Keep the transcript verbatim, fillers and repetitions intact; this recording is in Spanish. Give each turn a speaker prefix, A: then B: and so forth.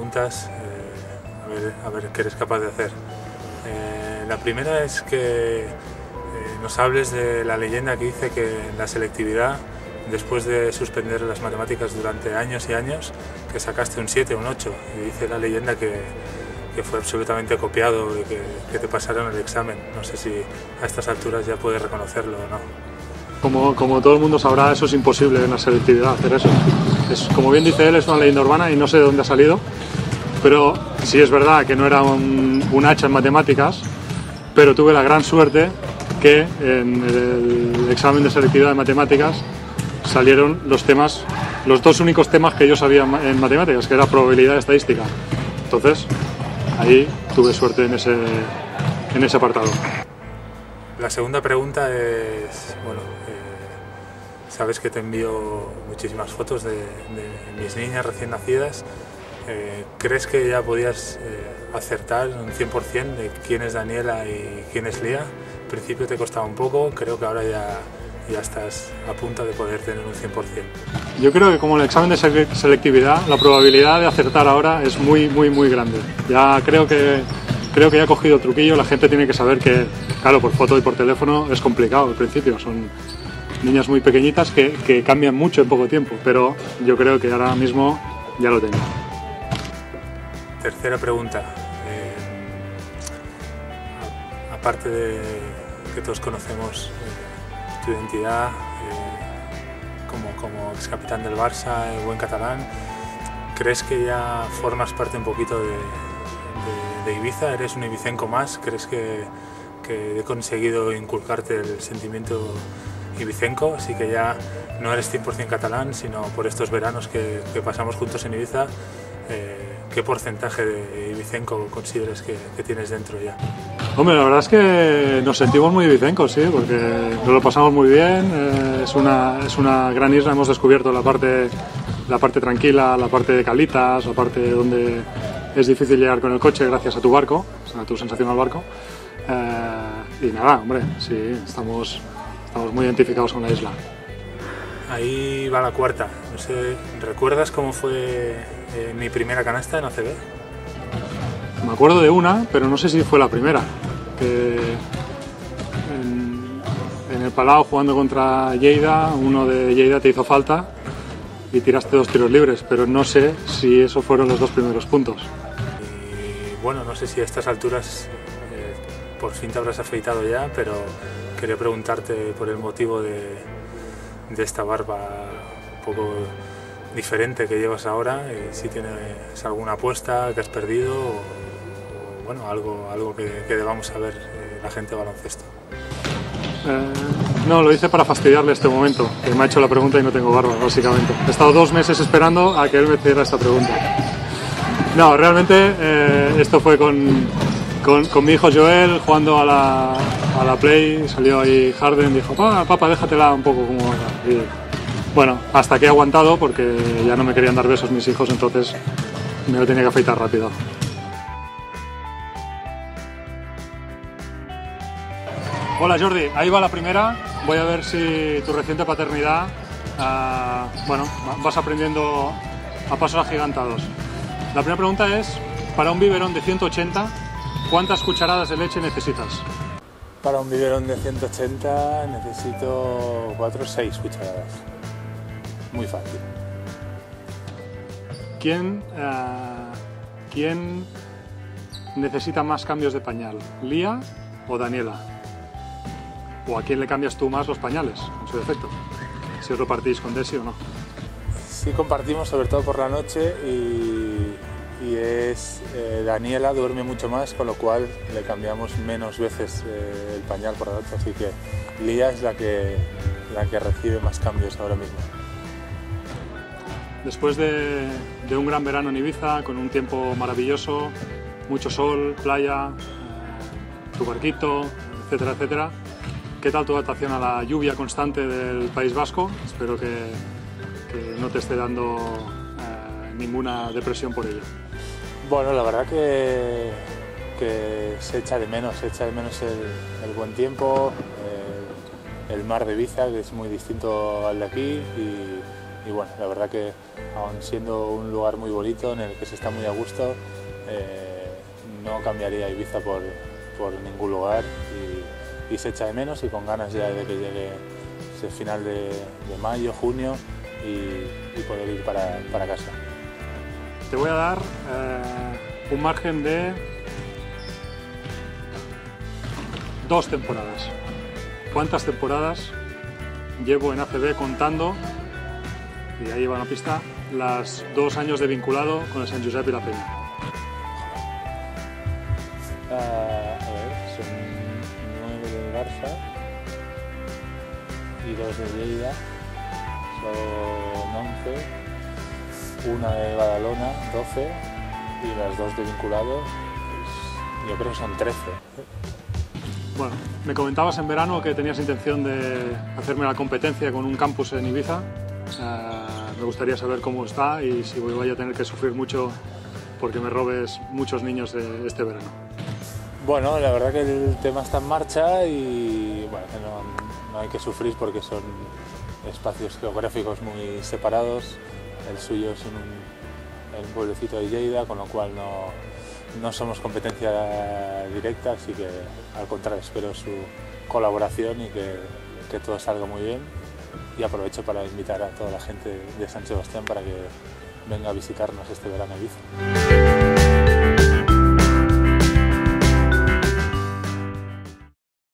A: preguntas, eh, a, ver, a ver qué eres capaz de hacer. Eh, la primera es que eh, nos hables de la leyenda que dice que en la selectividad, después de suspender las matemáticas durante años y años, que sacaste un siete o un ocho, y dice la leyenda que, que fue absolutamente copiado y que, que te pasaron el examen. No sé si a estas alturas ya puedes reconocerlo o no.
B: Como, como todo el mundo sabrá, eso es imposible en la selectividad, hacer eso. Es, como bien dice él, es una leyenda urbana y no sé de dónde ha salido, pero sí es verdad que no era un, un hacha en matemáticas, pero tuve la gran suerte que en el examen de selectividad de matemáticas salieron los temas, los dos únicos temas que yo sabía en matemáticas, que era probabilidad y estadística. Entonces, ahí tuve suerte en ese, en ese apartado.
A: La segunda pregunta es, bueno, eh, sabes que te envío muchísimas fotos de, de mis niñas recién nacidas. Eh, ¿Crees que ya podías eh, acertar un cien por cien de quién es Daniela y quién es Lía? Al principio te costaba un poco, creo que ahora ya, ya estás a punto de poder tener un cien por cien.
B: Yo creo que como en el examen de selectividad, la probabilidad de acertar ahora es muy, muy, muy grande. Ya creo que, creo que ya he cogido el truquillo, la gente tiene que saber que, claro, por foto y por teléfono es complicado al principio, son niñas muy pequeñitas que, que cambian mucho en poco tiempo, pero yo creo que ahora mismo ya lo tengo.
A: Tercera pregunta. Eh, aparte de que todos conocemos eh, tu identidad eh, como, como ex capitán del Barça, el buen catalán, ¿crees que ya formas parte un poquito de, de, de Ibiza? ¿Eres un ibicenco más? ¿Crees que, que he conseguido inculcarte el sentimiento ibicenco? Así que ya no eres cien por cien catalán, sino por estos veranos que, que pasamos juntos en Ibiza. Eh, ¿Qué porcentaje de ibicenco consideras que, que tienes dentro ya?
B: Hombre, la verdad es que nos sentimos muy ibicencos, sí, porque nos lo pasamos muy bien, eh, es, una, es una gran isla, hemos descubierto la parte, la parte tranquila, la parte de calitas, la parte donde es difícil llegar con el coche gracias a tu barco, a tu sensacional barco, eh, y nada, hombre, sí, estamos, estamos muy identificados con la isla.
A: Ahí va la cuarta, no sé, ¿recuerdas cómo fue eh, mi primera canasta en A C B?
B: Me acuerdo de una, pero no sé si fue la primera, que en, en el Palau jugando contra Lleida, uno de Lleida te hizo falta y tiraste dos tiros libres, pero no sé si esos fueron los dos primeros puntos.
A: Y bueno, no sé si a estas alturas eh, por fin te habrás afeitado ya, pero quería preguntarte por el motivo de, de esta barba un poco diferente que llevas ahora, y si tienes alguna apuesta que has perdido o, o bueno, algo, algo que, que debamos saber eh, la gente de baloncesto.
B: Eh, no, lo hice para fastidiarle este momento, que me ha hecho la pregunta y no tengo barba, básicamente. He estado dos meses esperando a que él me hiciera esta pregunta. No, realmente eh, esto fue con, con, con mi hijo Joel jugando a la, a la Play, salió ahí Harden, dijo, papá, papá, déjatela un poco como... Y, bueno, hasta que he aguantado porque ya no me querían dar besos mis hijos, entonces me lo tenía que afeitar rápido. Hola Jordi, ahí va la primera. Voy a ver si tu reciente paternidad, uh, bueno, vas aprendiendo a pasos agigantados. La primera pregunta es, para un biberón de ciento ochenta, ¿cuántas cucharadas de leche necesitas?
A: Para un biberón de ciento ochenta necesito cuatro o seis cucharadas. Muy fácil.
B: ¿Quién, uh, ¿Quién necesita más cambios de pañal? ¿Lía o Daniela? ¿O a quién le cambias tú más los pañales, en su defecto? Si os lo partís con Desi o no.
A: Sí, compartimos, sobre todo por la noche, y, y es eh, Daniela duerme mucho más, con lo cual le cambiamos menos veces eh, el pañal por la noche, así que Lía es la que, la que recibe más cambios ahora mismo.
B: Después de, de un gran verano en Ibiza, con un tiempo maravilloso, mucho sol, playa, eh, tu barquito, etcétera, etcétera, ¿qué tal tu adaptación a la lluvia constante del País Vasco? Espero que, que no te esté dando eh, ninguna depresión por ello.
A: Bueno, la verdad que, que se echa de menos, se echa de menos el, el buen tiempo, eh, el mar de Ibiza, que es muy distinto al de aquí, y, y bueno, la verdad que aun siendo un lugar muy bonito en el que se está muy a gusto, eh, no cambiaría Ibiza por, por ningún lugar y, y se echa de menos y con ganas ya de que llegue ese final de, de mayo, junio y, y poder ir para, para casa.
B: Te voy a dar eh, un margen de dos temporadas. ¿Cuántas temporadas llevo en A C B contando? Y ahí va la pista, las dos años de vinculado con el Sant Josep y la Peña.
A: Uh, a ver, son nueve del Barça y dos de Lleida, son once, una de Badalona, doce y las dos de vinculado, pues, yo creo que son trece.
B: Bueno, me comentabas en verano que tenías intención de hacerme la competencia con un campus en Ibiza. Uh, me gustaría saber cómo está y si voy a tener que sufrir mucho porque me robes muchos niños de este verano.
A: Bueno, la verdad que el tema está en marcha y bueno, no, no hay que sufrir porque son espacios geográficos muy separados. El suyo es en un, en un pueblecito de Lleida, con lo cual no, no somos competencia directa, así que al contrario espero su colaboración y que, que todo salga muy bien. Y aprovecho para invitar a toda la gente de San Sebastián para que venga a visitarnos este verano a Ibiza.